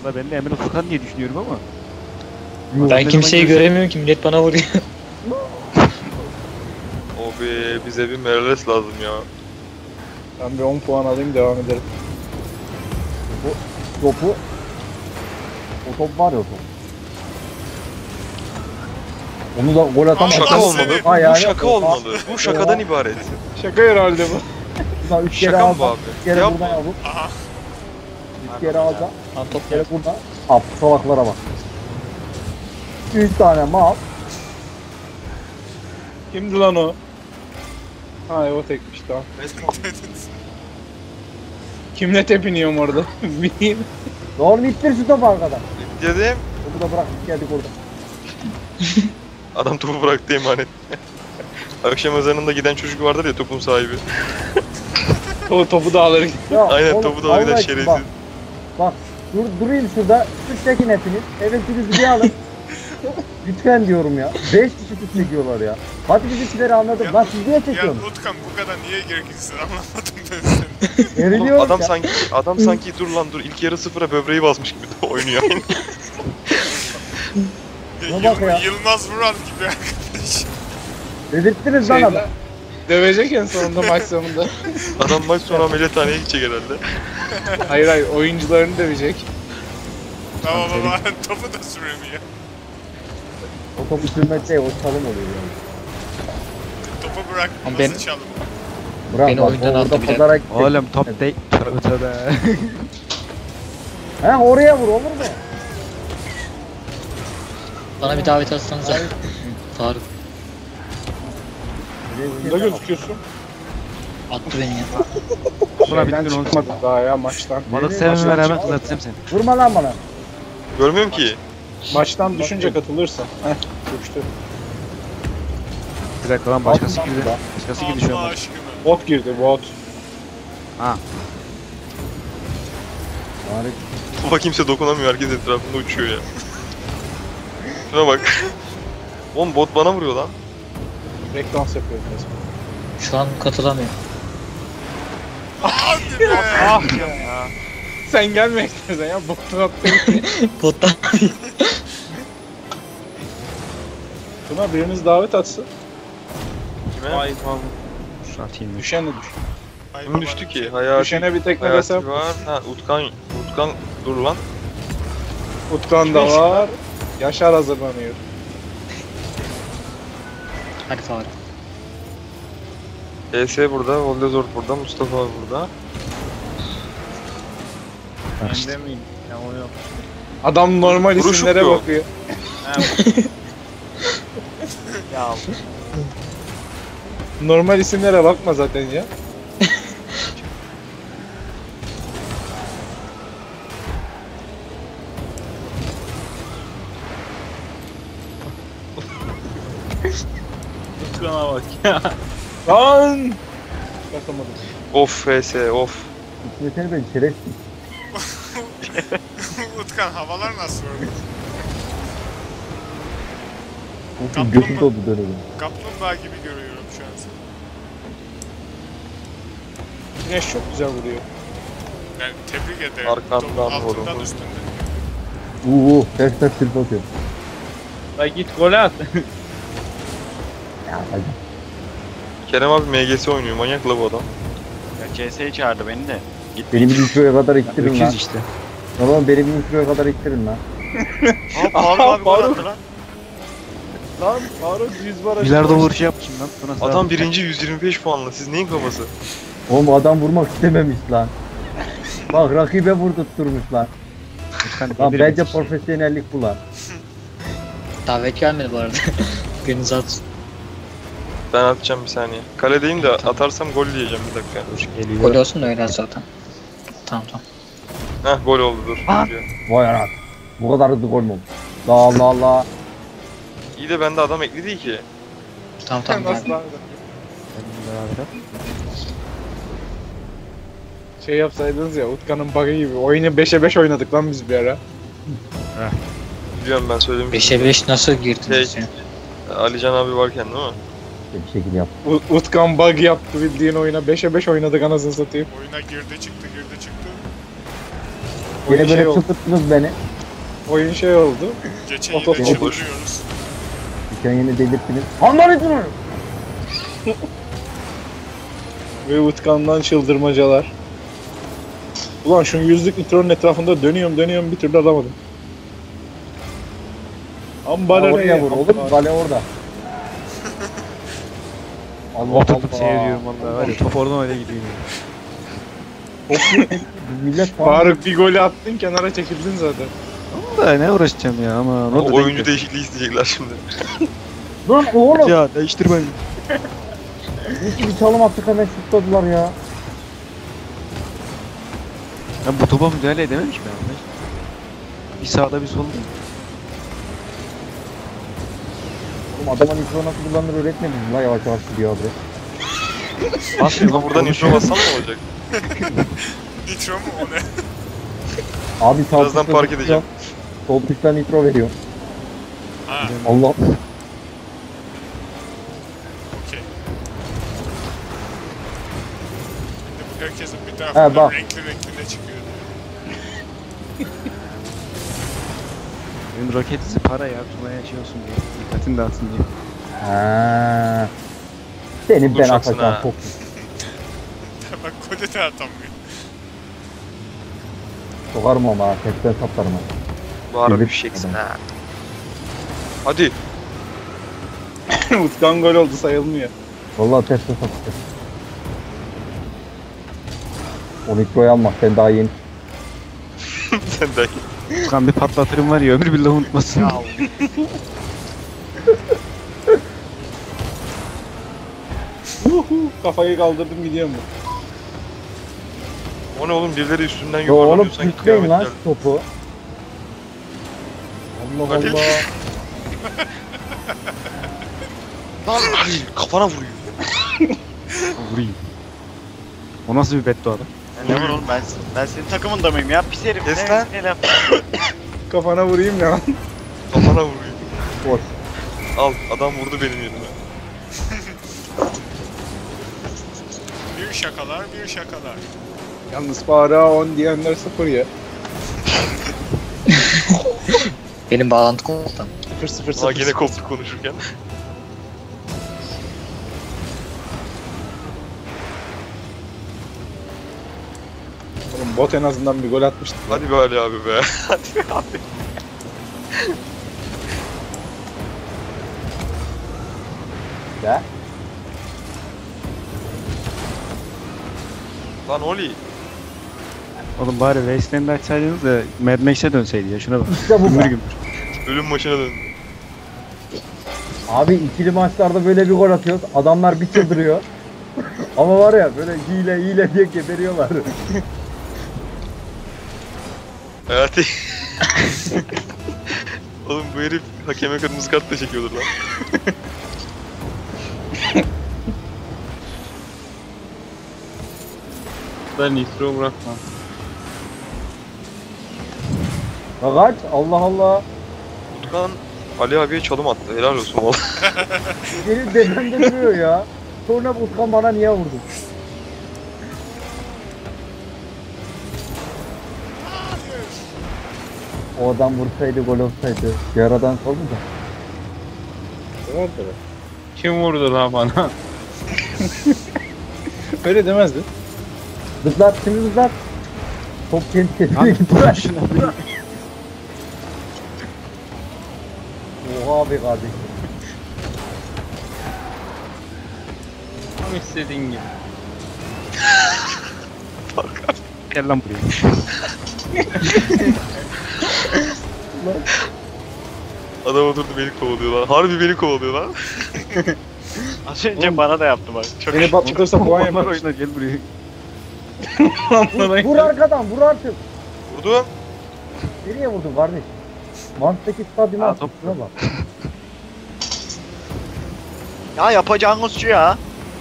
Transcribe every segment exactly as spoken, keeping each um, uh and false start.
Valla ben de Emre Furkan diye düşünüyorum ama. Ben kimseyi göremiyorum ki, millet bana vuruyor. O be, bize bir Merles lazım ya. Ben bir on puan alayım, devam edelim. Bu topu. O top var ya o top. Onu da gol atamaz. Şaka Allah olmalı. seni. Ha, Bu yani şaka o- olmalı. Bu şakadan ibaret. Şaka herhalde bu. Buradan üç kere Şaka mı bu alacağım. abi? Üç kere Yap. buradan yavrum. Aha. Üç kere alacağım. Lan top Üç kere buradan. Hap salaklara bak. Üç tane mal. Kimdi lan o? Ha o tekmiş, tamam. Kimle tepiniyorum orada? Bileyim. Doğru ittir şu topu arkadan. Dedim. Topu da bırak geldik orada. Adam topu bıraktı emanet. Akşam ezanında giden çocuk vardır ya, topun sahibi. O topu da alır. Ya, Aynen, oğlum, topu da alır, Allah için şerefsiz. Bak, bak dur, durayım şurada. Üç tekin hepiniz. Evvelkinizi bir alın. Lütfen diyorum ya. Beş kişi tut çekiyorlar ya. Hadi bizimkileri anladım. Ya- Lan siz niye Ya çekiyorsunuz? Utkan, bu kadar niye gerekirsin anlamadım ben seni. Oğlum, Eriliyorum adam ya. sanki adam sanki dur lan dur, ilk yarı sıfıra böbreği basmış gibi de oynuyor. Ya, Ne bak ya. Yıl- Yılmaz Vural gibi arkadaş. Dedirttiniz lan Şeyde, adam. dövecek en sonunda, maç sonunda. Adam maç sonra ameliyathaneye gidecek herhalde. Hayır hayır, oyuncularını dövecek. Baba baba topu da süremiyor. O top sürmek değil, o çalım oluyor yani. Topu bırak, Ama nasıl ben- çalım? Bırak Beni bak, oyundan orada attı bile. pazara gidecek. Oğlum top değil. Tövbe tövbe. He oraya vur, olur mu? Bana bir davet atsanıza. Faruk Burada gözüküyorsun. attı beni ya. Buna Şeyden bittin onu. çıkmadık daha ya, maçtan. Balık sevmeme rağmen kızartacağım seni. Vurma lan bana. Görmüyorum ki. Maçtan düşünce katılırsa. Heh, düştü. Bir dakika lan başkası girdi. Başkası girdi şu Allah an. aşkına. Bot girdi, bot. Ha. Bari Topa kimse dokunamıyor, herkes etrafında uçuyor ya. Şuna bak. Oğlum bot bana vuruyor lan. Breakdance yapıyor resmen. Şu an katılamıyorum. Hadi be. Ah ya. Sen gelme istersen ya, botun attı. Bottan. Buna biriniz davet atsın. Kime? Ay, Şu atayım ben. düşen de düş. Ay Kim baba. düştü ki? Hayati, Düşene bir tekne Hayati desem. var. Ha Utkan, Utkan dur lan. Utkan da var. Yaşar hazırlanıyor. Hadi Faruk. E S burada, Voldezort burada, Mustafa burada. Ben de miyim? Ya o yok. Adam normal Vuruşuk isimlere yok. bakıyor. Ya Normal isimlere bakma zaten ya. Utkan'a bak ya. Lan! Bakamadım. Of F S, of. İsmetini ben şerefsiz. Utkan, havalar nasıl orada? Ufuk götü doldu dönüyor. Kaplumbağa gibi görüyorum şu an seni. Güneş çok güzel vuruyor. Yani tebrik ederim. Arkamdan Topun altından vurun. üstünden. Uuu ters ters sırf atıyor. La git gol at. Ya hadi. Kerem abi M G S oynuyor, manyak la bu adam. Ya C S'ye çağırdı beni de. Git. Beni bir introya kadar ittirin lan. Öküz işte. Oğlum beni bir introya kadar ittirin lan. Faruk abi gol attı lan. Lan Faruk yüz var. Bilardo vuruşu yapmışım lan. Sonra sağ- Adam birinci yüz yirmi beş puanlı, siz neyin kafası? Oğlum adam vurmak istememiş lan. Bak rakibe vurdurtturmuş lan. Utkan Lan demir bence bitir. profesyonellik bu lan. Davet gelmedi bu arada. Biriniz at. Ben atacağım bir saniye. Kaledeyim de atarsam gol diyeceğim, bir dakika. Gol Geliyor. olsun da öyle at zaten. Tamam tamam. Heh gol oldu dur. Ah! Vay anam. Bu kadar hızlı gol mü oldu? Allah Allah. İyi de bende adam ekli değil ki. Tamam tamam. Nasıl Gel. lan? Beraber. Şey yapsaydınız ya, Utkan'ın bug'ı gibi. Oyunu beşe beş oynadık lan biz bir ara. Biliyorum, ben söylemiştim. beşe beş nasıl girdiniz Şey- ya? Alican abi varken değil mi? Bir şekilde yap. U- Utkan bug yaptı bildiğin oyuna. beşe beş oynadık anasını satayım. Oyuna girdi çıktı girdi çıktı. Oyun Yine şey böyle oldu. çıldırttınız beni. Oyun şey oldu. Geçen Otobüs. yine çıldırıyoruz. Geçen yine delirttiniz. Anlar edin onu. Ve Utkan'dan çıldırmacalar. Ulan şu yüzlük nitronun etrafında dönüyorum dönüyorum bir türlü alamadım. Ambara Oraya vur oğlum. Gale orada. Allah Oturdum Allah. seyrediyorum vallahi. Var ya top oradan öyle gidiyor. Millet falan. Faruk bir golü attın kenara çekildin zaten. Da ne uğraşacağım ya ama. Ne O oldu oyuncu denk değişikliği isteyecekler şimdi. Lan oğlum. geldi. Ya değiştir beni. İyi bir çalım attık hemen şutladılar ya. Ben bu topa müdahale edemem ki ben. Bir sağda bir solda. Oğlum adama nitro nasıl kullanılır öğretmediniz la yavaş yavaş gidiyor abi. Basmıyor buradan nitro bassam ne olacak? Nitro mu o ne? Abi sağ Birazdan tuşla park nitro- edeceğim. Sol tuşla nitro veriyor. Ha, Allah. okey. Şimdi bu herkesin bir Ha, tarafından bak. renkli renkli ne çıkıyor? Benim roket izi para ya. Tuna'ya şey olsun diye. Dikkatini dağıtsın diye. Ha. Senin ben Uşaksın atacağım ha. çok. Bak kode de atamıyor. Sokarım ama tekten saplarım ha. Var Birlik- bir şeysin ha. Hadi. Utkan gol oldu sayılmıyor. Vallahi tekten saplarım. O nitroyu almak ben daha yeni. Sen de. Kan bir patlatırım var ya ömür billah unutmasın. Ya. Uhu, kafayı kaldırdım gidiyorum. O ne oğlum birileri üstünden Yo oğlum yuvarlanıyor sanki tutmayın kıyamet lan geldi. şu topu. Allah Hadi. Allah. Lan Halil kafana vuruyor. Vurayım. O nasıl bir beddua lan? Ne var oğlum ben, ben senin takımında mıyım ya pis herif. Kes Ne- lan. ne laf? Kafana vurayım ya. Kafana vuruyor. Boş. Al adam vurdu benim yerime. Bir şakalar, bir şakalar. Yalnız para on diyenler sıfır ya. Benim bağlantı koptu. Sıfır sıfır Aa sıfır. gene koptuk konuşurken. Oğlum bot en azından bir gol atmıştı. Hadi be Ali abi be. Hadi abi. Ya. Lan Oli. Oğlum bari Wasteland'i açsaydınız da Mad Max'e dönseydi ya şuna bak. İşte bu. Gümür gümür. Ölüm maçına döndü. Abi ikili maçlarda böyle bir gol atıyoruz. Adamlar bir çıldırıyor. Ama var ya böyle hile hile diye geberiyorlar. Hayati. Oğlum bu herif hakeme kırmızı kart da çekiyordur lan. Ben nitro bırakmam. Ya kaç? Allah Allah. Utkan Ali abiye çalım attı. Helal olsun valla. Benim dedemde duruyor ya. Sonra Utkan bana niye vurdu? O adam vursaydı gol olsaydı. Yaradan oldu da. Kim vurdu lan bana? Öyle demezdin. Zıplat şimdi zıplat. Top kendi kendine Lan gitti. bırak şunu abi. Oha abi kardeşim. Tam istediğin gibi. Gel lan buraya. Adam oturdu beni kovalıyor lan. Harbi beni kovalıyor lan. Az önce bana da yaptı bak. Çok Beni patlatırsa puan Onlar yapar. oynar gel buraya. Vur, vur arkadan vur artık. Vurdum. Nereye vurdun kardeş? Mant'taki stadyuma Aa, attın. top. Şuna bak. Ya yapacağınız şu ya.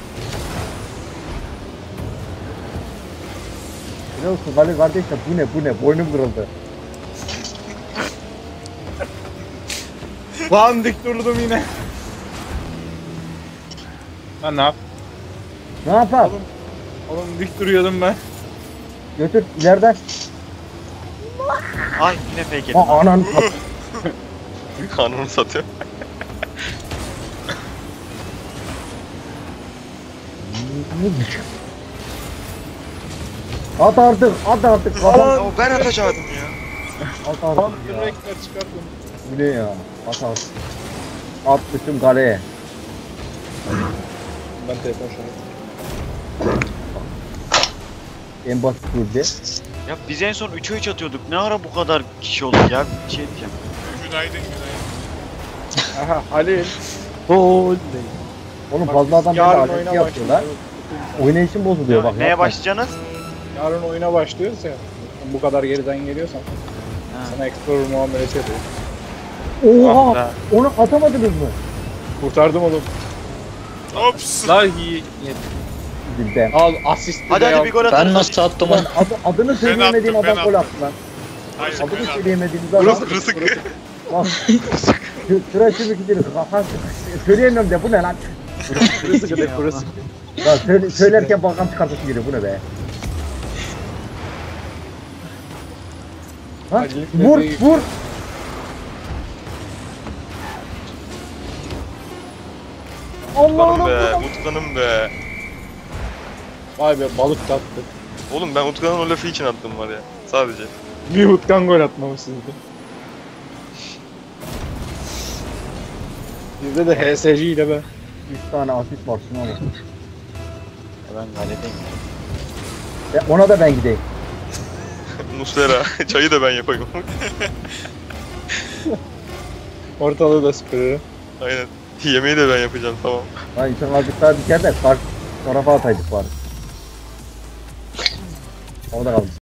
Ne olsun Ali kardeş de bu ne bu ne boynum kırıldı. Lan dik durdum yine. Lan ne yap? Ne yapar? Oğlum dik duruyordum ben. Götür ileriden. Ay yine fake yedim. Ha anan Kanunu satıyor. At artık, at artık. Kafam Ya ben atacaktım ya. at Tam artık ya. yürek ver çıkartın. Bu ne ya? At artık. Atmışım kaleye. Ben telefon şahit. En basit burada. Ya biz en son üçe üç atıyorduk. Ne ara bu kadar kişi olduk ya? Bir şey diyeceğim. Günaydın günaydın. Aha Halil. Gol değil. Oğlum Bak, fazla adam beni yarın acil oyuna yapıyorlar. başlıyoruz. Oynayışım bozuluyor bak. Neye yapma. başlayacaksınız? Yarın oyuna başlıyoruz ya. Bu kadar geriden geliyorsan Ha. sana Explorer muamelesi yapıyor. Oha! Ah Onu atamadınız mı? Kurtardım oğlum. Ops. La iyi. Bizden. Al asist. Hadi hadi bir gol atalım. Ben nasıl attım Ulan onu? adı, adını söyleyemediğim attım, ben adam gol attım. attı lan. Hayır Adını ben attım. söyleyemediğimiz adam. Burası kırısık. Bak. Tıraşı mı gidiyor? Kafan söyleyemiyorum de bu ne lan? Burası kadar burası. Lan söyle, söylerken balgam çıkartışı geliyor bu ne be? Ha? Acılık Vur dediği- vur. Allah Utkanım be, Allah. Utkanım be. Vay be balık tattı. Oğlum ben Utkan'ın o lafı için attım var ya. Sadece. Bir Utkan gol atmamışsınız. Bizde de H S G ile be. üç tane asist var şuna bak. Ben galedeyim. E, ona da ben gideyim. Muslera. Çayı da ben yapayım. Ortalığı da süpürüyor. Aynen. Yemeği de ben yapacağım tamam. Lan insan azıcık daha diker de karşı tarafa ataydık bari. O da kaldı.